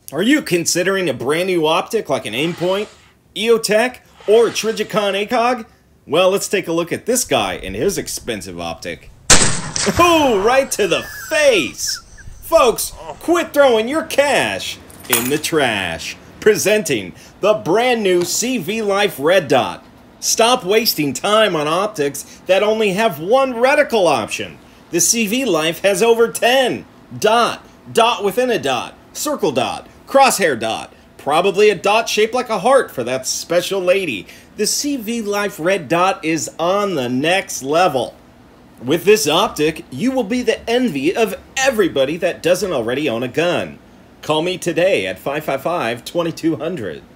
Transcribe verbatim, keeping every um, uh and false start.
Are you considering a brand new optic like an Aimpoint, EOTech, or a Trijicon A C O G? Well, let's take a look at this guy and his expensive optic. Oh, right to the face! Folks, quit throwing your cash in the trash. Presenting the brand new C V Life Red Dot. Stop wasting time on optics that only have one reticle option. The C V Life has over ten. Dot, dot within a dot, circle dot, crosshair dot, probably a dot shaped like a heart for that special lady. The C V Life Red Dot is on the next level. With this optic, you will be the envy of everybody that doesn't already own a gun. Call me today at five five five, two two zero zero.